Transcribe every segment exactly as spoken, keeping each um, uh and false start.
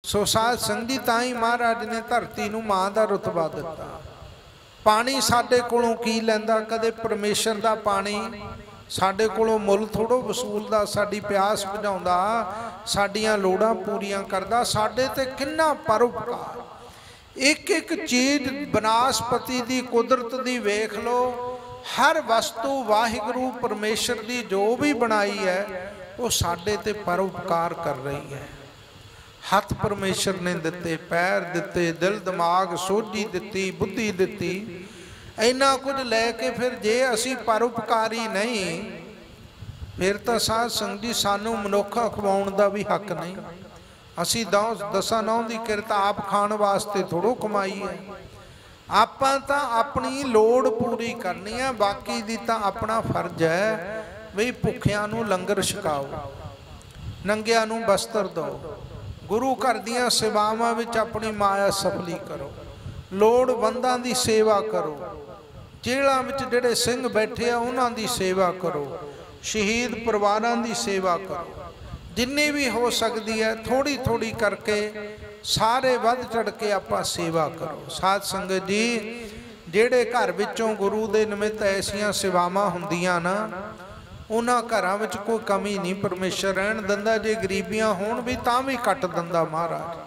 सो साध संगत जी ताई महाराज ने धरती नूं मां दा रुतबा दिता। पानी साडे कोलों की लैंदा, कदे परमेश्वर दा पानी साडे कोलों मुल थोड़ो वसूलदा, साडी प्यास बुझाउंदा, साडियां लोड़ां पूरीआं करदा, साडे ते किन्ना परोपकार। एक एक चीज बनास्पति दी कुदरत दी वेख लो, हर वस्तु वाहिगुरू परमेश्वर दी जो भी बनाई है वो साडे ते परोपकार कर रही है। हथ परमेश्वर ने दिते, पैर दिते, दिल दिमाग सोझी दिती, बुद्धि दिती, इन्ना कुछ लैके फिर जे असी परोपकारी नहीं फिर तो साध संगत जी सानू मनुख खवाउण दा भी हक नहीं। असी दस दसा नौ की किरत आप खाण वास्ते थोड़ो कमाई है। आपां तां अपनी लोड़ पूरी करनी है, बाकी दी तां अपना फर्ज है भी भुखियां नू लंगर छकाओ, नंगियां नू वस्त्र दो, गुरु घर दियां सेवावां विच अपनी माया सफली करो, लोड़वंदां दी सेवा करो, जेलां विच जिहड़े सिंह बैठे आ उन्हां दी सेवा करो, शहीद परिवारां दी सेवा करो, जिन्नी भी हो सकती है थोड़ी थोड़ी करके सारे वध चढ़ के आपां सेवा करो। साध संगत जी जिहड़े घर विचों गुरु दे निमित्त ऐसियां सेवावां हुंदियां ना उन्हां घरां विच कोई कमी नहीं परमेश्वर रहण दिंदा। जे गरीबियां होण भी तां भी कट दिंदा महाराज।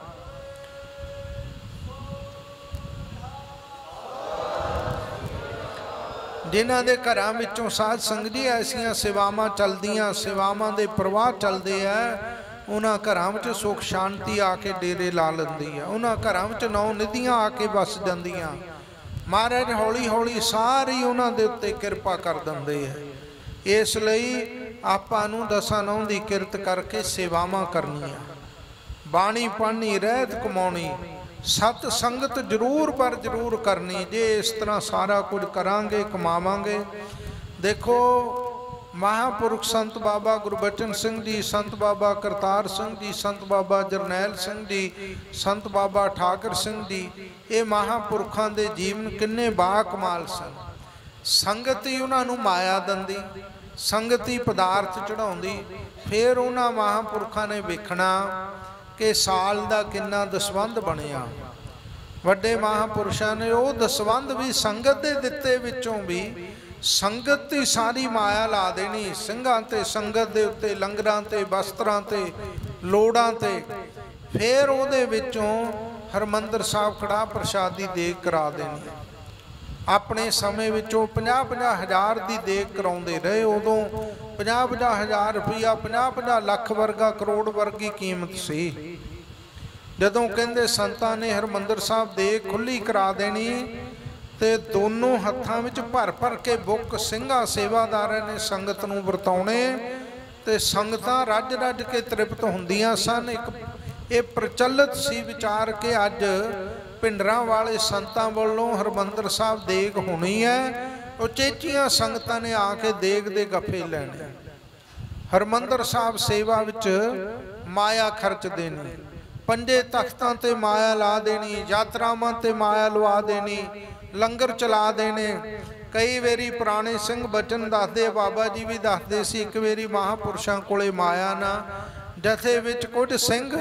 जिन्हां दे घरां विचों साध संगत जी ऐसियां सेवावां चलदियां, सेवावां दे प्रवाह चलदे आ, उन्हां घरां विच सुख शांति आके डेरे ला लैंदी है, उन्हां घरां विच नौ निधियां आके बस जांदियां। महाराज हौली हौली सारी उन्हां दे उत्ते किरपा कर दिंदे है। इसलिए आपां नूं दसां नौ दी किरत करके सेवावां करनियां, बाणी पढ़नी, रहत कमाउणी, सत संगत जरूर पर जरूर करनी। जे इस तरह सारा कुछ करांगे कमावांगे। देखो महापुरुष संत बाबा गुरबचन सिंह जी, संत बाबा करतार सिंह जी, संत बाबा जरनैल सिंह जी, संत बाबा ठाकर सिंह जी, ये महापुरखों के जीवन किन्ने बा कमाल सन। संगत ही उन्होंने माया दिंदी, संगत ही पदार्थ चढ़ाउंदी। फिर उन्होंने महापुरखों ने वेखना कि साल का किन्ना दसवंध बनिया। वड्डे महापुरुषों ने वो दसवंध भी संगत दे दिते विचों भी संगत ही सारी माया ला देनी। ਸਿੰਘਾਂ ते संगत दे उत्ते, लंगरां ते, वस्त्रां ते, लोड़ां ते। फिर ਉਹਦੇ ਵਿੱਚੋਂ हरमंदर साहब कड़ाह प्रसादी देग करा देनी। अपने समय विचों पचास पचास हज़ार की देग कराउंदे रहे। उदों पचास पचास हज़ार रुपया, पचास पचास लख वर्गा, करोड़ वर्गी कीमत सी। जदों कहंदे संतां ने हरमंदर साहब देग खुली करा देनी ते दोनों हत्थां विच भर भर के बुक ਸਿੰਘਾਂ सेवादारां ने संगत नूं वरताउणे ते संगतां रज रज के तृप्त हुंदियां सन। एक ये प्रचलित सी विचार के अज पिंडरां वाले संतां वालों हरमंदर साहब देग होनी है, उचेचियां संगतां ने आके देग दे गफे लैणे। हरमंदर साहब सेवा विच माया खर्च देनी, पंजे तख्तां ते माया ला देनी, यात्रावां ते माया लवा देनी, लंगर चला देने। कई वारी पुराने सिंह बचन दसदे, बाबा जी भी दसदे सी, एक वारी महापुरुषां कोले माया ना जथे विच कुछ सिंह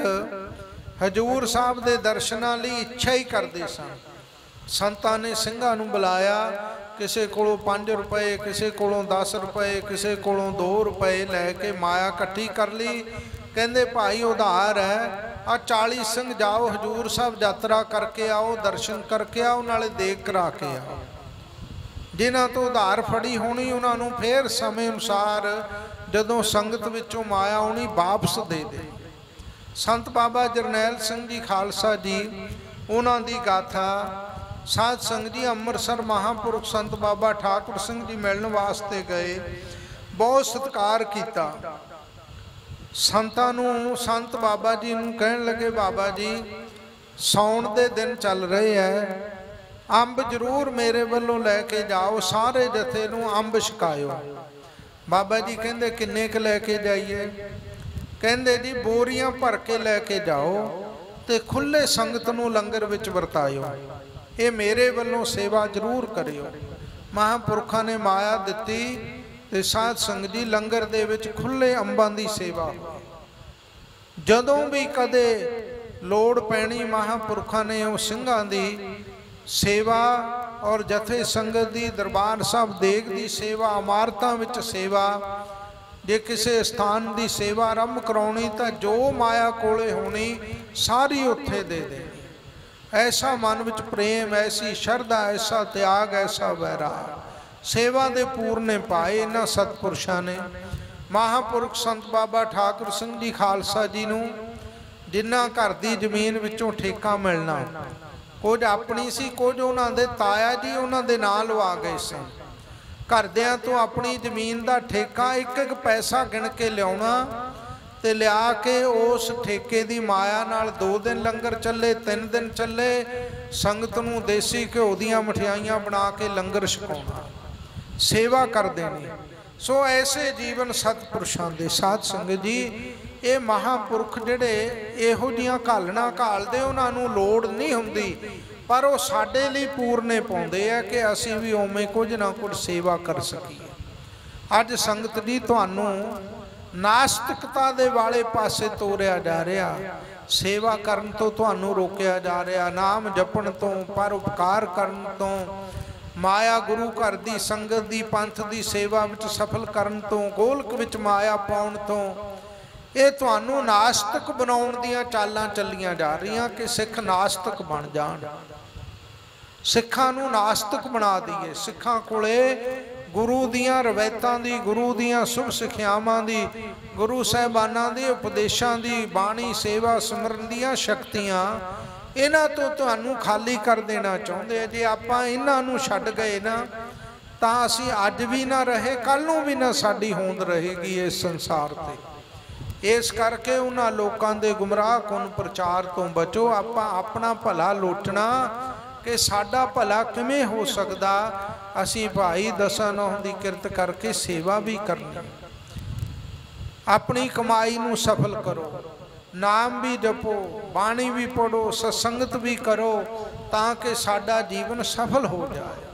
हजूर साहब दे दर्शनां लई इच्छा ही करदे सन। संतां ने ਸਿੰਘਾਂ नूं बुलाया, किसी कोलों पांच रुपए, किसी कोलों दस रुपए, किसी कोलों दो रुपए लैके माया इकट्ठी कर ली। कहंदे भाई उधार है, आ चाली सिंह जाओ हजूर साहब यात्रा करके आओ, दर्शन करके आओ, नाले देग करा के आओ। जिन्हां तो उधार फड़ी होनी उन्होंने फिर समय अनुसार जदों संगत विचों माया आउणी वापस दे दे। संत बाबा जरनैल सिंह जी खालसा जी, उन्हां दी गाथा साध संगत जी अमृतसर महापुरुष संत बाबा ठाकुर सिंह जी मिलण वास्ते गए, बहुत सत्कार किया। संतां नूं संत बाबा जी नूं कहण लगे, बाबा जी सौण दे दिन चल रहे हैं, अंब जरूर मेरे वालों लैके जाओ, सारे जथे नूं अंब छकायो। बाबा जी कहंदे किन्ने क लैके जाइए? कहंदे जी बोरियां भर के लैके जाओ ते खुले संगत नूं लंगर विच वरतायो, ये मेरे वालों सेवा जरूर करियो। महापुरखों ने माया दिती ते साध संगत जी लंगर दे विच खुले अंबां दी सेवा। जदों भी कदे लोड़ पैनी महापुरखों ने उस सिंघां दी सेवा और जथे संगत दी दरबार साहब देग दी सेवा इमारतां विच सेवा जे किसी स्थान की सेवा आरंभ करानी तो जो माया कोले होनी सारी उत्थे दे देनी। ऐसा मन विच प्रेम ऐसी शरधा ऐसा त्याग ऐसा वैराग सेवा दे पूरने पाए इन्हां सतपुरुषां ने। महापुरख संत बाबा ठाकुर सिंह जी खालसा जी नूं जिन्ना घर की जमीन विचों ठेका मिलना कुछ अपनी सी कुछ उन्हां दे ताया जी उन्हां दे नाल लवा गए सन। घरदियां तो अपनी जमीन का ठेका एक एक पैसा गिण के लिया ते लिया के उस ठेके की माया नाल दो दिन लंगर चले तीन दिन चले संगत नूं देसी घ्यो दीयां मठियाइयां बना के लंगर छकाउणा सेवा कर देनी। सो ऐसे जीवन सतपुरुषां दे साध संगत जी ये महापुरख जिहड़े इहो जिहियां घालना घालदे उन्हां नूं लोड़ नहीं हुंदी पर वो साडे लई पूरने पाउंदे आ कि असीं भी उवें कुछ ना कुछ सेवा कर सकीए। अज संगत जी तुहानूं नास्तिकता दे वाले पासे तोरिया जा रहा सेवा करन तो तुहानूं रोकिया जा रहा नाम जपण तो परोपकार करन तो माया गुरु घर की संगत की पंथ की सेवा विच सफल करन तो गोलक विच माया पाउण तो ये तुहानूं नास्तिक बनाउण दीयां चालां चलियां जा रहीआं कि सिख नास्तिक बन जाण सिखां नूं नास्तिक बना दईए। सिखां कोले गुरु दियां रवायतां दी गुरु दियां शुभ सिखियावां दी गुरु साहिबानां दे उपदेशां दी बाणी सेवा सिमरन दियां शक्तियां इन्हां तो तुहानूं खाली कर देना चाहुंदे। जे आपां इन्हां नूं छड्ड गए ना तां असीं अज भी ना रहे कल नूं भी ना साडी होंद रहेगी इस संसार ते। इस करके उन्हां लोकां दे गुमराह कुन प्रचार तो बचो। आपां अपना भला लोचना कि साडा भला किवें हो सकदा। असीं भाई दसां नौं दी किरत करके सेवा भी करनी अपनी कमाई नूं सफल करो नाम भी जपो बाणी भी पढ़ो सत्संगत भी करो ताकि साडा जीवन सफल हो जाए।